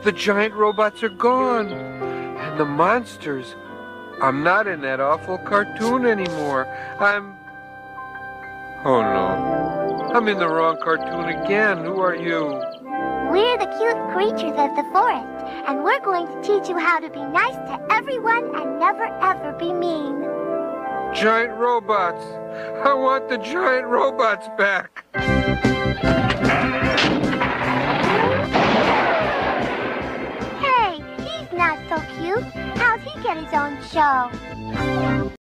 The giant robots are gone. And the monsters. I'm not in that awful cartoon anymore. Oh no. I'm in the wrong cartoon again. Who are you? We're the cute creatures of the forest, and we're going to teach you how to be nice to everyone and never ever be mean. Giant robots. I want the giant robots back. Hey, he's not so cute. How'd he get his own show?